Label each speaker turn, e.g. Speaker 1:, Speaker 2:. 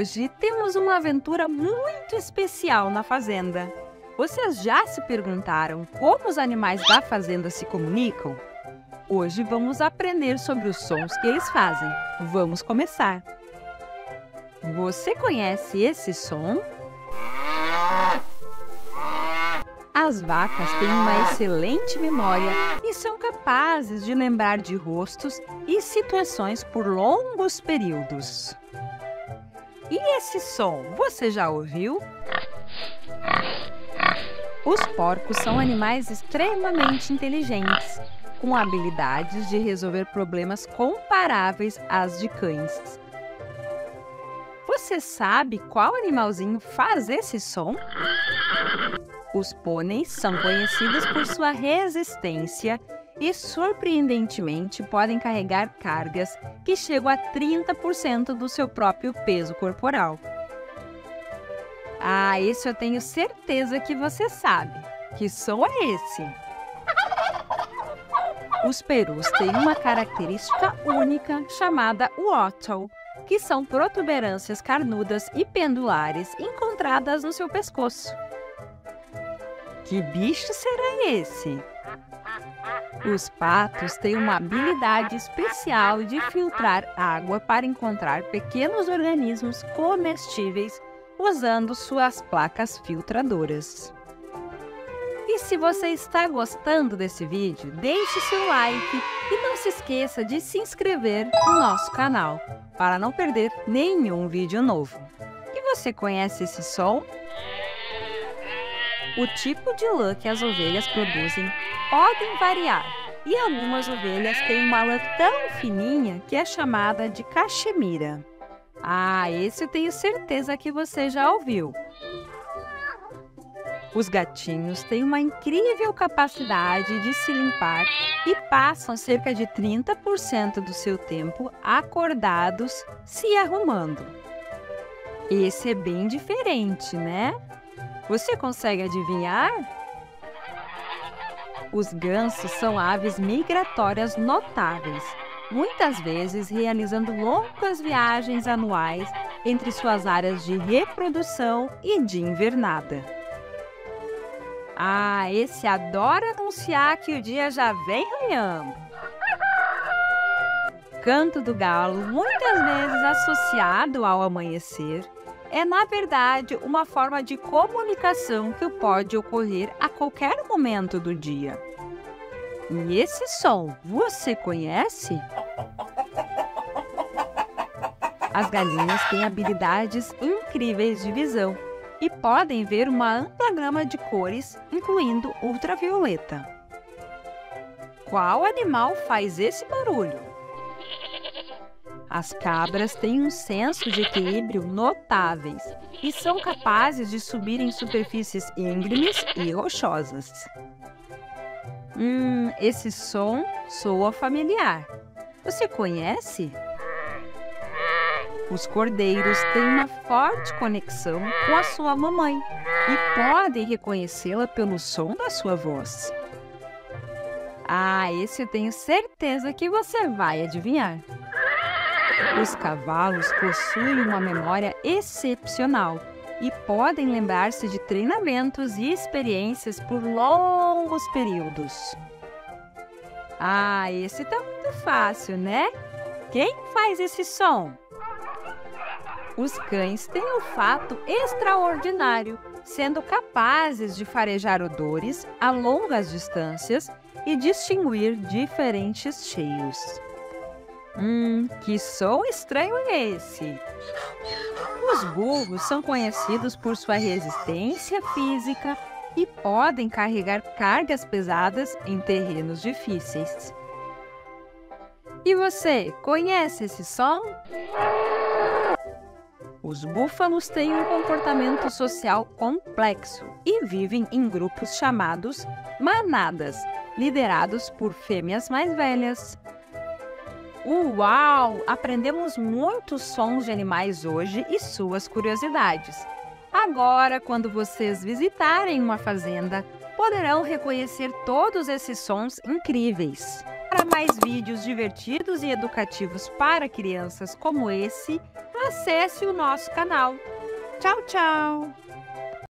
Speaker 1: Hoje temos uma aventura muito especial na fazenda. Vocês já se perguntaram como os animais da fazenda se comunicam? Hoje vamos aprender sobre os sons que eles fazem. Vamos começar! Você conhece esse som? As vacas têm uma excelente memória e são capazes de lembrar de rostos e situações por longos períodos. E esse som, você já ouviu? Os porcos são animais extremamente inteligentes, com habilidades de resolver problemas comparáveis às de cães. Você sabe qual animalzinho faz esse som? Os pôneis são conhecidos por sua resistência e, surpreendentemente, podem carregar cargas que chegam a 30% do seu próprio peso corporal. Ah, esse eu tenho certeza que você sabe. Que som é esse? Os perus têm uma característica única chamada wattle, que são protuberâncias carnudas e pendulares encontradas no seu pescoço. Que bicho será esse? Os patos têm uma habilidade especial de filtrar água para encontrar pequenos organismos comestíveis usando suas placas filtradoras. E se você está gostando desse vídeo, deixe seu like e não se esqueça de se inscrever no nosso canal para não perder nenhum vídeo novo. E você conhece esse som? O tipo de lã que as ovelhas produzem podem variar, e algumas ovelhas têm uma lã tão fininha que é chamada de caxemira. Ah, esse eu tenho certeza que você já ouviu. Os gatinhos têm uma incrível capacidade de se limpar e passam cerca de 30% do seu tempo acordados se arrumando. Esse é bem diferente, né? Você consegue adivinhar? Os gansos são aves migratórias notáveis, muitas vezes realizando longas viagens anuais entre suas áreas de reprodução e de invernada. Ah, esse adora anunciar que o dia já vem raiando. Canto do galo, muitas vezes associado ao amanhecer, é, na verdade, uma forma de comunicação que pode ocorrer a qualquer momento do dia. E esse som, você conhece? As galinhas têm habilidades incríveis de visão e podem ver uma ampla gama de cores, incluindo ultravioleta. Qual animal faz esse barulho? As cabras têm um senso de equilíbrio notáveis e são capazes de subir em superfícies íngremes e rochosas. Esse som soa familiar. Você conhece? Os cordeiros têm uma forte conexão com a sua mamãe e podem reconhecê-la pelo som da sua voz. Ah, esse eu tenho certeza que você vai adivinhar. Os cavalos possuem uma memória excepcional e podem lembrar-se de treinamentos e experiências por longos períodos. Ah, esse tá muito fácil, né? Quem faz esse som? Os cães têm um olfato extraordinário, sendo capazes de farejar odores a longas distâncias e distinguir diferentes cheiros. Que som estranho é esse? Os burros são conhecidos por sua resistência física e podem carregar cargas pesadas em terrenos difíceis. E você, conhece esse som? Os búfalos têm um comportamento social complexo e vivem em grupos chamados manadas, liderados por fêmeas mais velhas. Uau! Aprendemos muitos sons de animais hoje e suas curiosidades. Agora, quando vocês visitarem uma fazenda, poderão reconhecer todos esses sons incríveis. Para mais vídeos divertidos e educativos para crianças como esse, acesse o nosso canal. Tchau, tchau!